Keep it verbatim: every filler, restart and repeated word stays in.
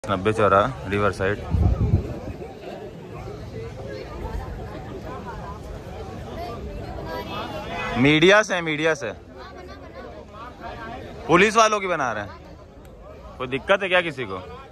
नब्बे चौरा river side. Media से मीडिया से पुलिस वालों की बना रहे हैं। कोई दिक्कत है क्या किसी को?